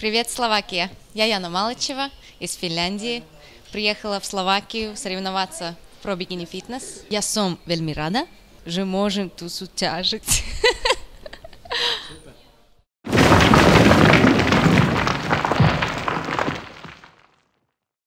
Привет, Словакия! Я Яна Малычева из Финляндии. Приехала в Словакию соревноваться в Pro Bikini Fitness. Я сом вельми рада, že môžem tu súťažiť.